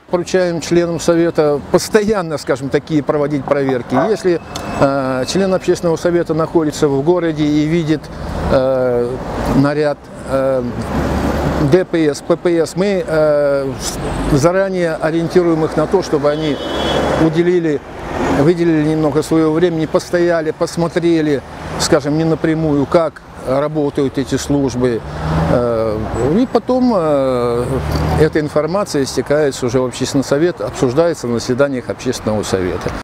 Поручаем членам совета постоянно, скажем, такие проводить проверки. Если член общественного совета находится в городе и видит наряд ДПС, ППС, мы заранее ориентируем их на то, чтобы они выделили немного своего времени, постояли, посмотрели, скажем, не напрямую, как работают эти службы. И потом эта информация стекается уже в общественный совет, обсуждается на заседаниях общественного совета.